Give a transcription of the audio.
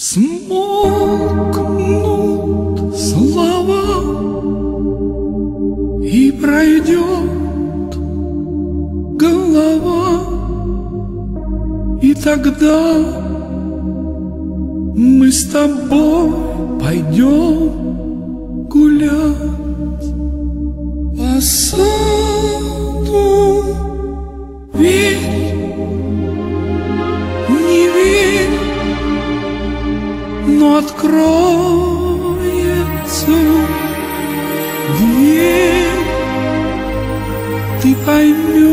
Смолкнут слова, и пройдет голова, и тогда мы с тобой пойдем гулять по саду. Верь, не верь, но откроется дверь, ты поймешь.